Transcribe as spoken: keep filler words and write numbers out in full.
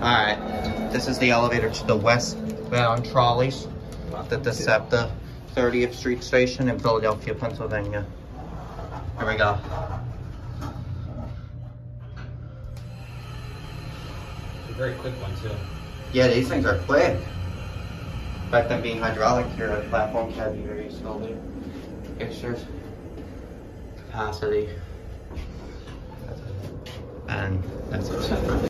Alright, this is the elevator to the Westbound Trolleys at the SEPTA thirtieth Street Station in Philadelphia, Pennsylvania. Here we go. It's a very quick one too. Yeah, these things are quick. In fact, them being hydraulic here at platform can be very slowly. Pictures, capacity, and that's it.